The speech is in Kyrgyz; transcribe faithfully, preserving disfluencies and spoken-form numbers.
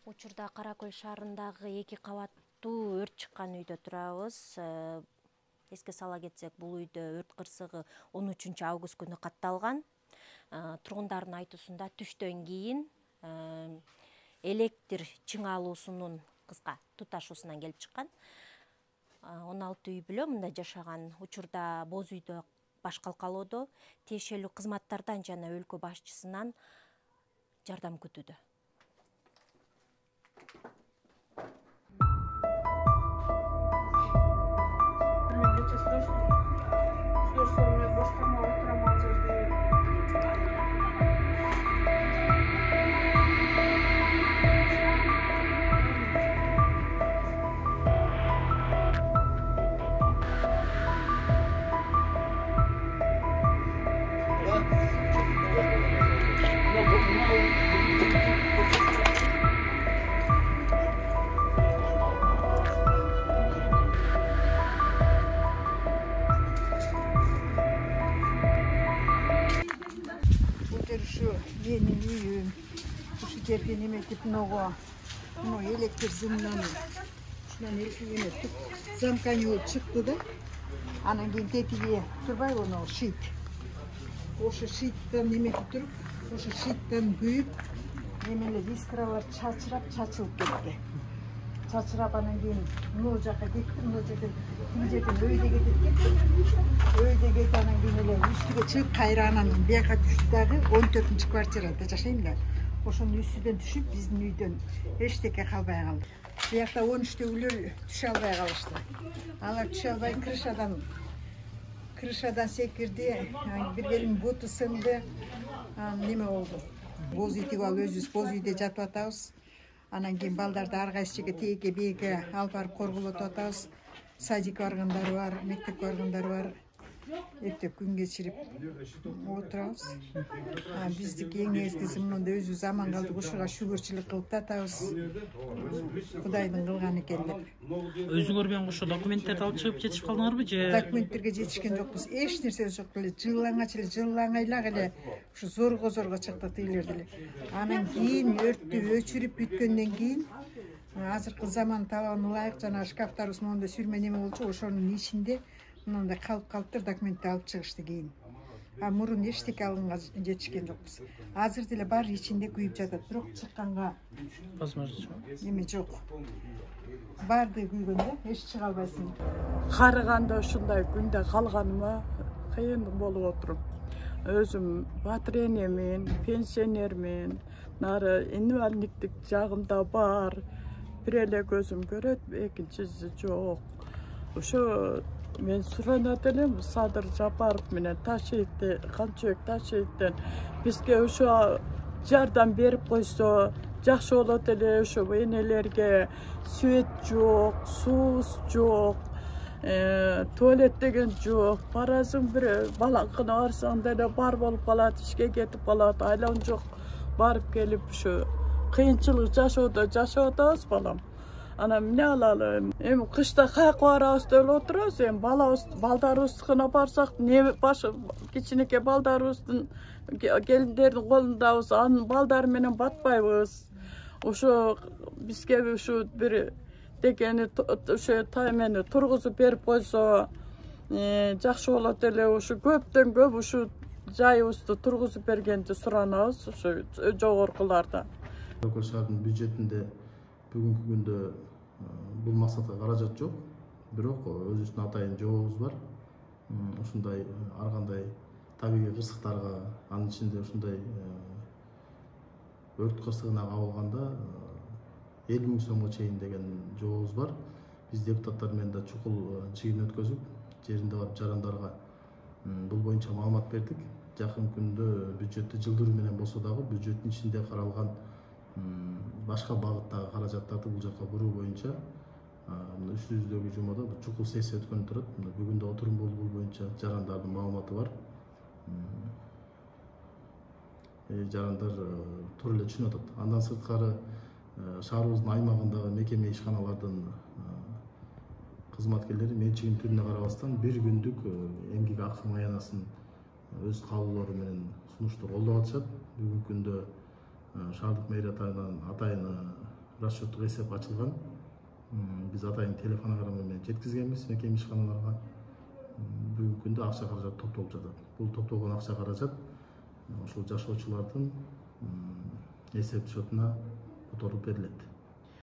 Учурда Кара Көл шаарындагы эки кабаттуу өрт чыккан үйдө турабыз. Эске сала кетсек, бул үйдө өрт кырсыгы он үчүнчү август күнү катталган. Тургундардын айтуусунда түштөн кийин электр чыңалуусунун кыска туташуусунан келип чыккан. он алты үй бүлө мында жашаган. Учурда боз үйдө баш калкалоодо, тиешелүү кызматтардан жана өлкө башчысынан жардам күтүүдө. Менин үйүм, ушу жерге неметип много, ну электр зымынан, ушунан электр замканию чыкты да. Анан кийин тетиги турбайбы оно шит. Ошо шиттен неметип туруп, ошо шиттен күйүп, немелер искралар чачырап, чачылып кетти. Чачырап анан кийин могу жака кетти, могу жерден тиги жерден өйдө кетип кетти. Өйдө кетип анан кийин эле үстүгө чыгып, кайра анан бияка түштү дагы он төртүнчү квартирада жашайм да. Ошонун үстүдөн түшүп, биздин үйдөн эчтеке калбай калды. Биякта он үчтөгүлөр түшө албай калышты. Алар түшө албай крышадан крышадан секирди, бир келин буту сынды. Неме болду? Боз үй тигип алып өзүбүз боз үйдө жатып атабыз. Анан кийин балдарды ар кайсы жерге тиекке бийекке алып барып коргулотуп атабыз. Садикке баргандары бар, мектепке баргандары бар. Эптеп күн кечирип отурабыз. Биздики эң эски зымнанда өзүбүз аман калдык, ушуга шүгүрчүлүк кылып татабыз. Кудайдын кылганы экен деп. Өзүңөр менен кошо документтерди алып чыгып жетишип калдыңарбы же? Документтерге жетишкен жокпуз. Эч нерсе жок эле. Жылаңач эле, жылаңайлак эле. Ушу зорго зорго чыкты тыйлер деле. Анан кийин өрттү өчүрүп бүткөндөн кийин азыркы заман талабына ылайык жана шкафтарыбыз монда сүрмө неме болчу, ошонун ичинде мындай калып калыптыр, документти алып чыгышты кийин. А мурун эчтеке алганга жетишкен жокпуз. Азыр деле бар ичинде күйүп жатат, бирок чыкканга возможно эме жок. Барды күйгөн да, эч чыга албайсың. Карыганда ушундай күндө калганыма кыйын болуп отуруп. Өзүм батыренемен, пенсионермен, нары инвалидтик жагымда бар. Бир эле көзүм көрөт, экинчиси жок. Ошо мен суранат элем, Садыр Жапаров менен Ташиевди, Канчыбек Ташиевден бизге ошо жардам берип койсо жакшы болот эле. Ошо энелерге свет жок, суус жок, туалет деген жок. Барасың бир балаңкына барсаң деле бар болуп калат, ишке кетип калат, айлам жок. Барып келип ушу кыйынчылык жашоодо жашап атабыз балам. Анан эмне алалы? Эми кышта каяка барабыз деп отурабыз. Эми балабыз, балдарыбыздыкына барсак, не башы кичинекей балдарыбыздын, келиндердин колундабыз, анын балдары менен батпайбыз. Ошо бизге ушу бир дегени ошо таймени тургузуп берип койсо жакшы болот эле. Ушу көптөн көп ушу жайыбызды тургузуп бергенди суранабыз ушу жогоркулардан. Кара Көл шаарынын бюджетинде бүгүнкү күндө бул максатка каражат жок, бирок өзүбүздүн атайын жобобуз бар. Ушундай ар кандай табигый кырсыктарга, анын ичинде ушундай өрт кырсыгына кабылганда элүү миң сомго чейин деген жобобуз бар. Биз депутаттар менен да чукул жыйын өткөзүп, жеринде барып жарандарга бул боюнча маалымат бердик. Жакын күндө бюджетти жылдыруу менен болсо дагы бюджеттин ичинде каралган башка багыттагы каражаттарды бул жака буруу боюнча үстүбүздөгү жумада чукул сессия өткөнүп турат. Бүгүн да отурум болду, бул боюнча жарандардын маалыматы бар. Жарандар туура эле түшүнүп атат. Андан сырткары шаарыбыздын аймагындагы мекеме ишканалардын кызматкерлери менчигинин түрүнө карабастан бир күндүк эмгек акысынын аянасын өз каалоолору менен сунушту колдоп атышат. Бүгүнкү күндө шаардык мэрия атайын расчеттук эсеп ачылган. Биз атайын телефон аграмма менен жеткизгенбиз мекеме ишканаларга. Бүгүнкү күндө акча каражат топтолуп жатат. Бул топтолгон акча каражат ушул жашоочулардын эсеп счетуна которуп берилет.